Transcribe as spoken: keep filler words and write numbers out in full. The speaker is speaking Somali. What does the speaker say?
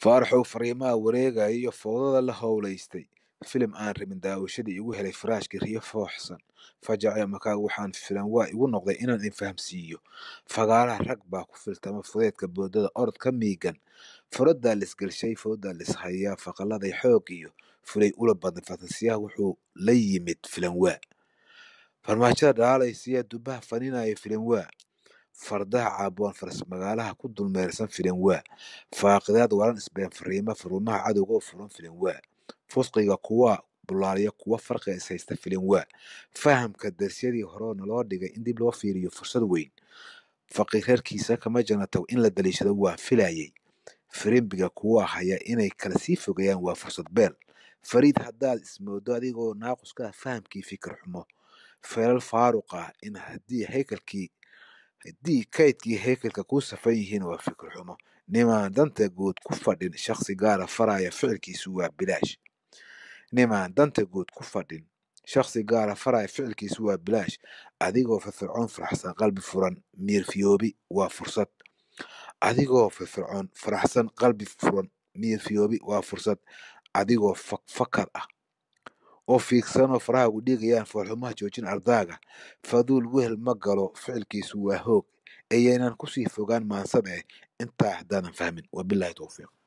faaraxow fariimaha wareegaya iyo fowdada la howlaystay filim aan rabin daawashadii igu helay faraashkii riyo fooxsan fajace markaa waxaan filan waa igu noqday inaan idin fahamsiiyo fagaaraha rag baa ku filtama fudeedka boodada orod ka miigan furadaa lisgelshay foodaa lishayaa faqaladay xoog iyo fulay ula badan fatansiyaha wuxuu la yimid filan waa farmaajada dhaalaysiya dubaha faninaya filan waa fardaha caaboon faras magaalaha ku dulmeersan filan waa faaqidaad waran isbeen fariima faruumaha cadowga oo furan filan waa fusqiga kuwa bulaaliya kuwa farqiga is haysta filan waa fahamka darsyadii hore naloo dhigay in dib loo fiiriyo fursad weyn faqiirarkiisa kama janatow in la daliishado waa filayay firimbiga kuwa haya inay kala sii fogayaan waa fursad beel fariid haddaad ismoodo adigoo naaquska fahamkii fikir xumo feelal faaruq ah in haddii haykalkii haddii kaydkii haykalka ku safan yihiin waa fikir xumo nimaan danta guud ku fadhin shakhsi gaara faraya ficilkiisu waa bilaash nimaan danta guud ku fadhin shakhsi gaara faraya ficilkiisu waa bilaash adigoo firfircoon faraxsan qalbi furan miirfiyoobi waa fursad adigoo firfircoon faraxsan qalbi furan miirfiyoobi waa fursad adigoo fakar ah oo fiigsanoo farahaagu dhigayaan foolxumaha joojin ardaaga faduul wehel ma galo ficilkiisu waa hoog ayaynan kusii fogaan maansada eh intaa haddaanan fahmin wabilaahi towfiiq